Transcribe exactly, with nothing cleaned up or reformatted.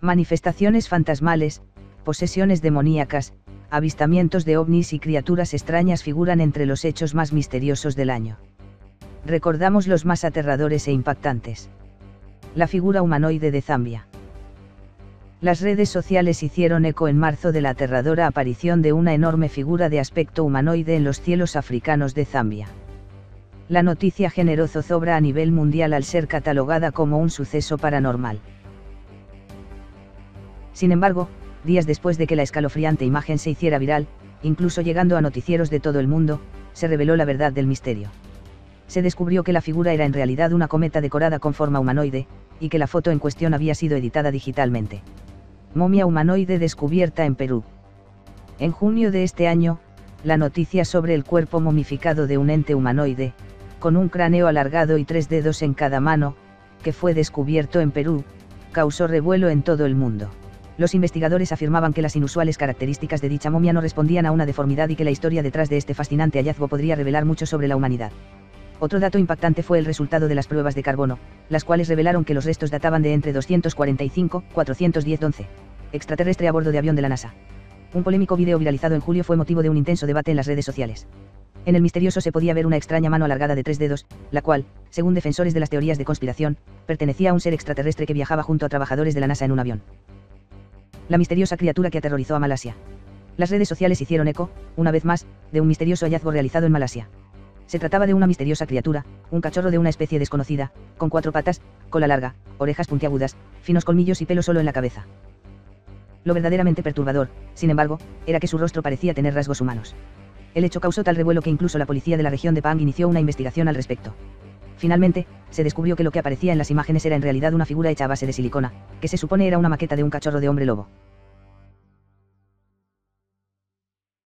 Manifestaciones fantasmales, posesiones demoníacas, avistamientos de ovnis y criaturas extrañas figuran entre los hechos más misteriosos del año. Recordamos los más aterradores e impactantes. La figura humanoide de Zambia. Las redes sociales hicieron eco en marzo de la aterradora aparición de una enorme figura de aspecto humanoide en los cielos africanos de Zambia. La noticia generó zozobra a nivel mundial al ser catalogada como un suceso paranormal. Sin embargo, días después de que la escalofriante imagen se hiciera viral, incluso llegando a noticieros de todo el mundo, se reveló la verdad del misterio. Se descubrió que la figura era en realidad una cometa decorada con forma humanoide, y que la foto en cuestión había sido editada digitalmente. Momia humanoide descubierta en Perú. En junio de este año, la noticia sobre el cuerpo momificado de un ente humanoide, con un cráneo alargado y tres dedos en cada mano, que fue descubierto en Perú, causó revuelo en todo el mundo. Los investigadores afirmaban que las inusuales características de dicha momia no respondían a una deformidad y que la historia detrás de este fascinante hallazgo podría revelar mucho sobre la humanidad. Otro dato impactante fue el resultado de las pruebas de carbono, las cuales revelaron que los restos databan de entre doscientos cuarenta y cinco y cuatrocientos diez once. Extraterrestre a bordo de avión de la NASA. Un polémico video viralizado en julio fue motivo de un intenso debate en las redes sociales. En el misterioso se podía ver una extraña mano alargada de tres dedos, la cual, según defensores de las teorías de conspiración, pertenecía a un ser extraterrestre que viajaba junto a trabajadores de la NASA en un avión. La misteriosa criatura que aterrorizó a Malasia. Las redes sociales hicieron eco, una vez más, de un misterioso hallazgo realizado en Malasia. Se trataba de una misteriosa criatura, un cachorro de una especie desconocida, con cuatro patas, cola larga, orejas puntiagudas, finos colmillos y pelo solo en la cabeza. Lo verdaderamente perturbador, sin embargo, era que su rostro parecía tener rasgos humanos. El hecho causó tal revuelo que incluso la policía de la región de Pang inició una investigación al respecto. Finalmente, se descubrió que lo que aparecía en las imágenes era en realidad una figura hecha a base de silicona, que se supone era una maqueta de un cachorro de hombre lobo.